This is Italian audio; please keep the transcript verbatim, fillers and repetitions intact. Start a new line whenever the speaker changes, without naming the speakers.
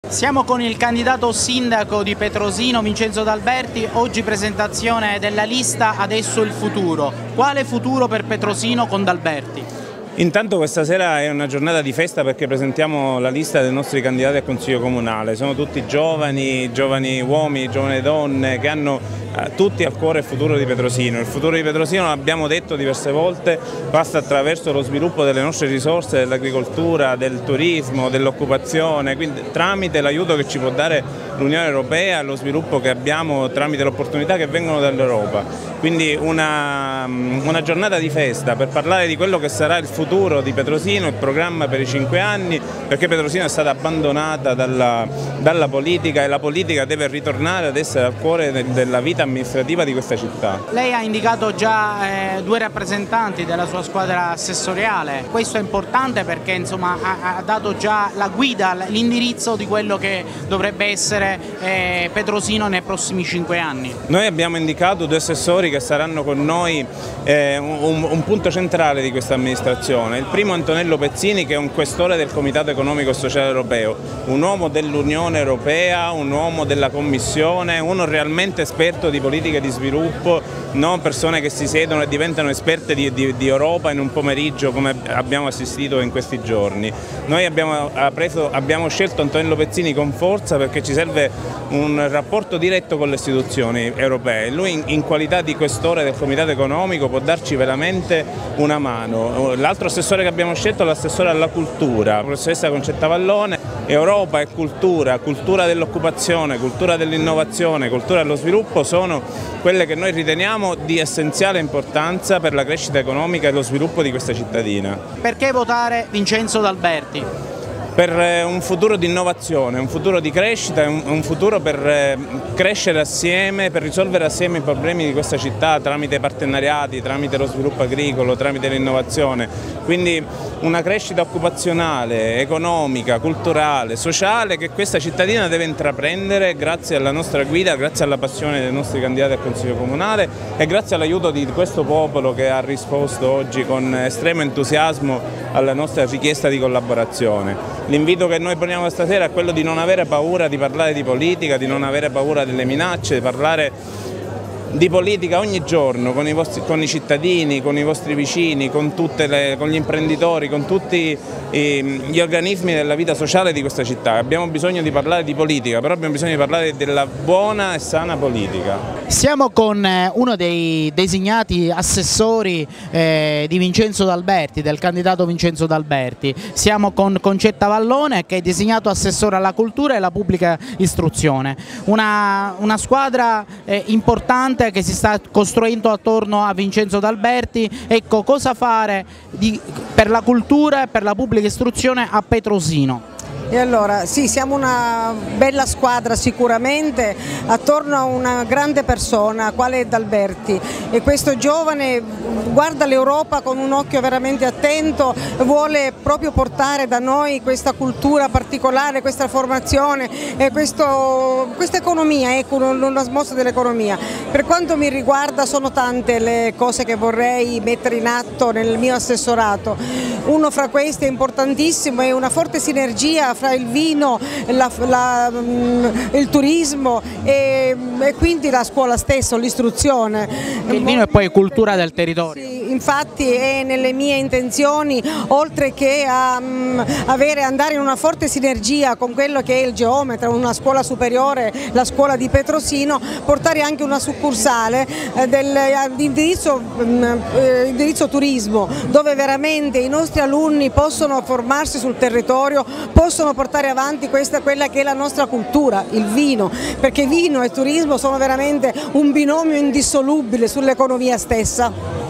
Siamo con il candidato sindaco di Petrosino, Vincenzo D'Alberti. Oggi presentazione della lista Adesso il futuro. Quale futuro per Petrosino con D'Alberti?
Intanto questa sera è una giornata di festa perché presentiamo la lista dei nostri candidati al Consiglio Comunale. Sono tutti giovani, giovani uomini, giovani donne che hanno eh, tutti al cuore il futuro di Petrosino. Il futuro di Petrosino, l'abbiamo detto diverse volte, passa attraverso lo sviluppo delle nostre risorse, dell'agricoltura, del turismo, dell'occupazione, quindi tramite l'aiuto che ci può dare l'Unione Europea, lo sviluppo che abbiamo tramite le opportunità che vengono dall'Europa. Quindi una, una giornata di festa per parlare di quello che sarà il futuro di Petrosino, il programma per i cinque anni, perché Petrosino è stata abbandonata dalla, dalla politica e la politica deve ritornare ad essere al cuore de, della vita amministrativa di questa città.
Lei ha indicato già eh, due rappresentanti della sua squadra assessoriale. Questo è importante perché insomma, ha, ha dato già la guida, l'indirizzo di quello che dovrebbe essere eh, Petrosino nei prossimi cinque anni.
Noi abbiamo indicato due assessori che saranno con noi eh, un, un punto centrale di questa amministrazione. Il primo Antonello Pezzini, che è un questore del Comitato Economico e Sociale Europeo, un uomo dell'Unione Europea, un uomo della Commissione, uno realmente esperto di politiche di sviluppo, non persone che si siedono e diventano esperte di, di, di Europa in un pomeriggio come abbiamo assistito in questi giorni. Noi abbiamo, preso, abbiamo scelto Antonello Pezzini con forza perché ci serve un rapporto diretto con le istituzioni europee. Lui in, in qualità di questore del Comitato Economico può darci veramente una mano. L'altro assessore che abbiamo scelto è l'assessore alla cultura, la professoressa Concetta Vallone. Europa e cultura, cultura dell'occupazione, cultura dell'innovazione, cultura dello sviluppo sono quelle che noi riteniamo di essenziale importanza per la crescita economica e lo sviluppo di questa cittadina.
Perché votare Vincenzo D'Alberti?
Per un futuro di innovazione, un futuro di crescita, un futuro per crescere assieme, per risolvere assieme i problemi di questa città tramite partenariati, tramite lo sviluppo agricolo, tramite l'innovazione. Quindi una crescita occupazionale, economica, culturale, sociale che questa cittadina deve intraprendere grazie alla nostra guida, grazie alla passione dei nostri candidati al Consiglio Comunale e grazie all'aiuto di questo popolo che ha risposto oggi con estremo entusiasmo alla nostra richiesta di collaborazione. L'invito che noi poniamo stasera è quello di non avere paura di parlare di politica, di non avere paura delle minacce, di parlare di politica ogni giorno con i, vostri, con i cittadini, con i vostri vicini, con, tutte le, con gli imprenditori, con tutti i, gli organismi della vita sociale di questa città. Abbiamo bisogno di parlare di politica, però abbiamo bisogno di parlare della buona e sana politica.
Siamo con uno dei designati assessori eh, di Vincenzo D'Alberti, del candidato Vincenzo D'Alberti. Siamo con Concetta Vallone, che è designato assessore alla cultura e alla pubblica istruzione. Una, una squadra eh, importante che si sta costruendo attorno a Vincenzo D'Alberti. Ecco, cosa fare di, per la cultura e per la pubblica istruzione a Petrosino?
E allora, sì, siamo una bella squadra sicuramente attorno a una grande persona quale è D'Alberti, e questo giovane guarda l'Europa con un occhio veramente attento, vuole proprio portare da noi questa cultura particolare, questa formazione e questo, questa economia, ecco, una smossa dell'economia. Per quanto mi riguarda sono tante le cose che vorrei mettere in atto nel mio assessorato. Uno fra questi è importantissimo, è una forte sinergia fra il vino, la, la, il turismo e, e quindi la scuola stessa, l'istruzione.
Il vino è poi cultura del territorio.
Sì, infatti è nelle mie intenzioni, oltre che a, um, avere, andare in una forte sinergia con quello che è il geometra, una scuola superiore, la scuola di Petrosino, portare anche una succursale eh, del, di indirizzo, um, eh, indirizzo turismo, dove veramente i nostri alunni possono formarsi sul territorio, possono portare avanti questa, quella che è la nostra cultura, il vino, perché vino e turismo sono veramente un binomio indissolubile sull'economia stessa.